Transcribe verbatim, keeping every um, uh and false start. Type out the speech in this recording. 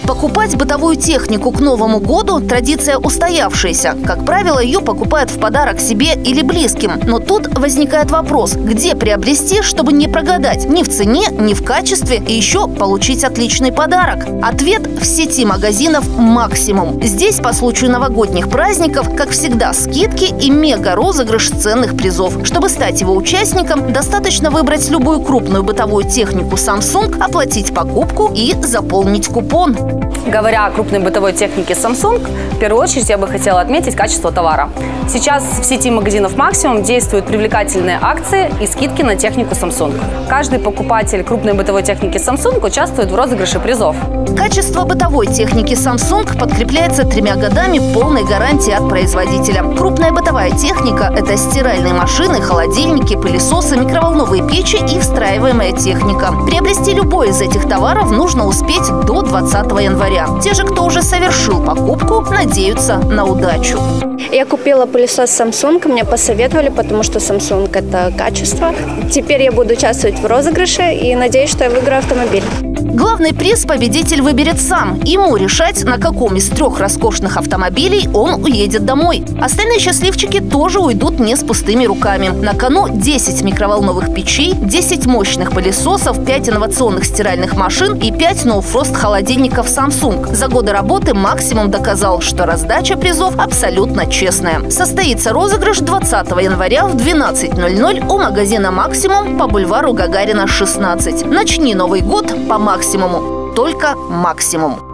Покупать бытовую технику к Новому году – традиция устоявшаяся. Как правило, ее покупают в подарок себе или близким. Но тут возникает вопрос, где приобрести, чтобы не прогадать ни в цене, ни в качестве, и еще получить отличный подарок. Ответ – в сети магазинов «Максимум». Здесь по случаю новогодних праздников, как всегда, скидки и мега-розыгрыш ценных призов. Чтобы стать его участником, достаточно выбрать любую крупную бытовую технику Samsung, оплатить покупку и заполнить купон. Говоря о крупной бытовой технике Samsung, в первую очередь я бы хотела отметить качество товара. Сейчас в сети магазинов «Максимум» действуют привлекательные акции и скидки на технику Samsung. Каждый покупатель крупной бытовой техники Samsung участвует в розыгрыше призов. Качество бытовой техники Samsung подкрепляется тремя годами полной гарантии от производителя. Крупная бытовая техника – это стиральные машины, холодильники, пылесосы, микроволновые печи и встраиваемая техника. Приобрести любой из этих товаров нужно успеть до двадцатого января. Те же, кто уже совершил покупку, надеются на удачу. Я купила пылесос Samsung, мне посоветовали, потому что Samsung – это качество. Теперь я буду участвовать в розыгрыше и надеюсь, что я выиграю автомобиль. Главный приз победитель выберет сам. Ему решать, на каком из трех роскошных автомобилей он уедет домой. Остальные счастливчики тоже уйдут не с пустыми руками. На кону десять микроволновых печей, десять мощных пылесосов, пять инновационных стиральных машин и пять ноу-фрост холодильников Samsung. За годы работы «Максимум» доказал, что раздача призов абсолютно честная. Состоится розыгрыш двадцатого января в двенадцать ноль ноль у магазина «Максимум» по бульвару Гагарина, шестнадцать. Начни Новый год по максимуму. Только «Максимум».